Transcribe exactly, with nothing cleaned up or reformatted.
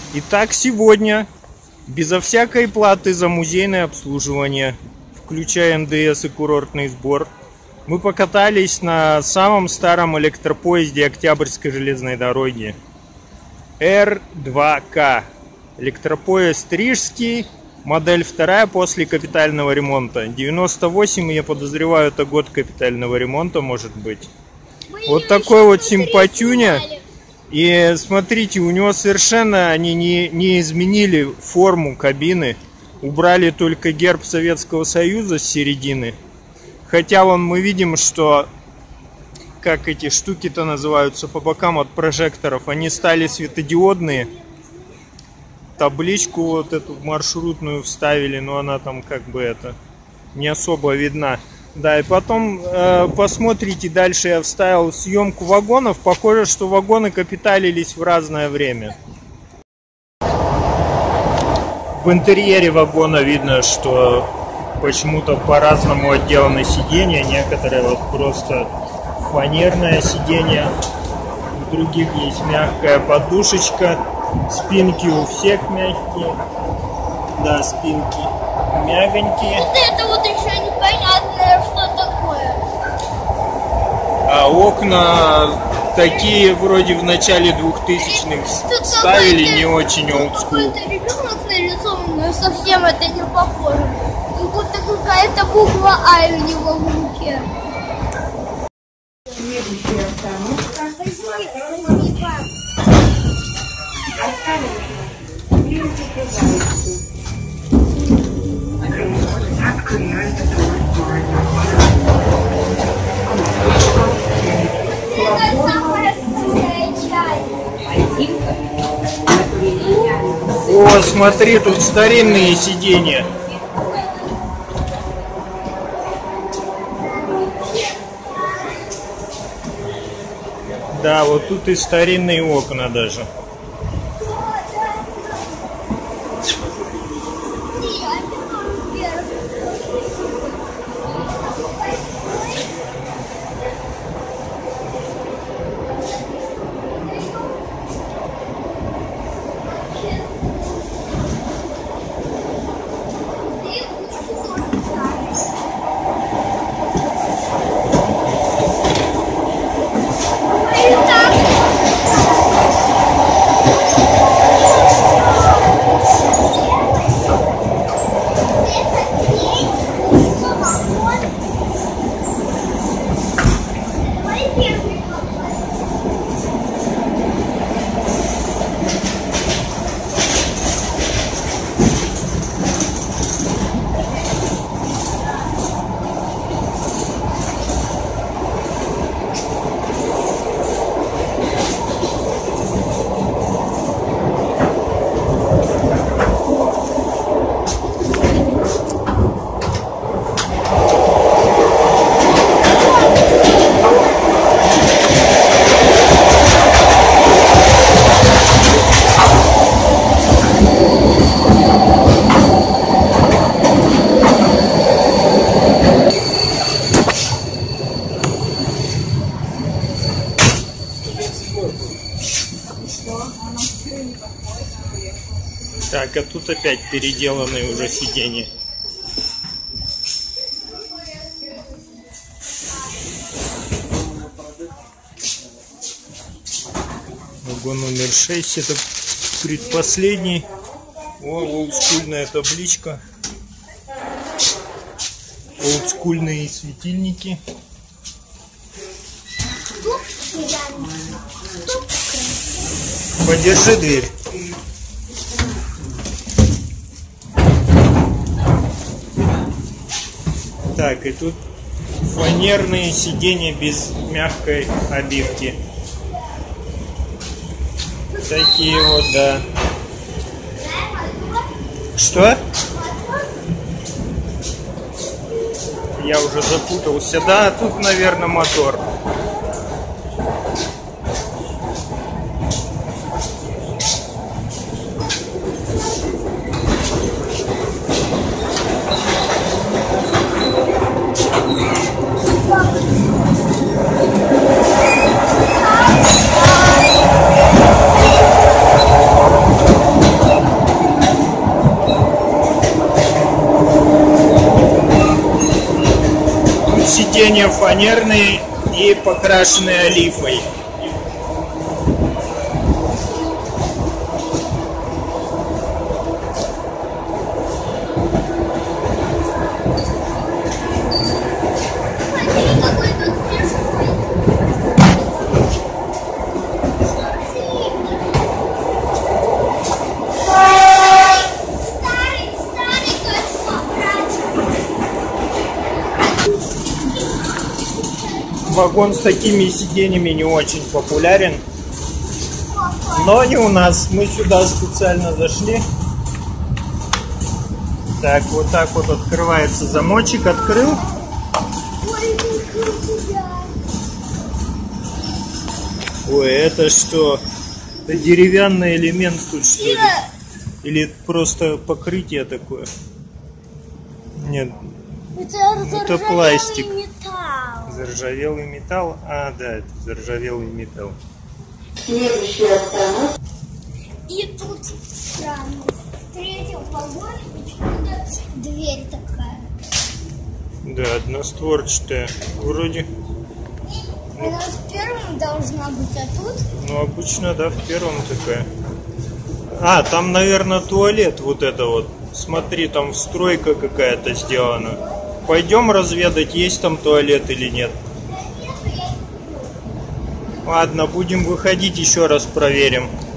Итак, сегодня, безо всякой платы за музейное обслуживание, включая эн дэ эс и курортный сбор, мы покатались на самом старом электропоезде Октябрьской железной дороги эр два ка. Электропоезд Рижский, модель вторая после капитального ремонта. девяносто восемь, я подозреваю, это год капитального ремонта, может быть. Мы вот такой вот симпатюня. И смотрите, у него совершенно они не, не изменили форму кабины. Убрали только герб Советского Союза с середины. Хотя вон мы видим, что, как эти штуки-то называются по бокам от прожекторов, они стали светодиодные. Табличку вот эту маршрутную вставили, но она там как бы это не особо видна. Да, и потом э, посмотрите, дальше я вставил съемку вагонов. Похоже, что вагоны капиталились в разное время. В интерьере вагона видно, что почему-то по-разному отделаны сиденья. Некоторые вот просто фанерное сиденье, у других есть мягкая подушечка. Спинки у всех мягкие. Да, спинки мягонькие. Вот это вот еще непонятное, что такое. А окна такие вроде в начале двухтысячных ставили, не очень олдскул. Какой-то ребенок нарисован, но совсем это не похоже. Как будто какая-то буква А у него в руке. О, смотри, тут старинные сиденья. Да, вот тут и старинные окна даже. Так, а тут опять переделанные уже сиденья. Вагон номер шесть, это предпоследний. О, олдскульная табличка. Олдскульные светильники. Подержи дверь. Так, и тут фанерные сиденья без мягкой обивки. Такие вот, да. Что? Я уже запутался. Да, тут, наверное, мотор. стене фанерные и покрашенные олифой. Смотри, какой тут смешной. Старый, старый кольцо, Вагон с такими сиденьями не очень популярен. Но не у нас. Мы сюда специально зашли. Так, вот так вот открывается замочек. Открыл. Ой, какой у тебя. Ой, это что? Это деревянный элемент тут, что ли? Или это просто покрытие такое? Нет, Это, это пластик. Металл. Заржавелый металл. А, да, это заржавелый металл. Следующая остановка. И тут странно. В третьем вагоне почему-то дверь такая. Да, одностворчатая. Вроде. Она в первом должна быть, а тут... Ну, обычно, да, в первом такая. А, там, наверное, туалет вот это вот. Смотри, там встройка какая-то сделана. Пойдем разведать, есть там туалет или нет. Ладно, будем выходить, еще раз проверим.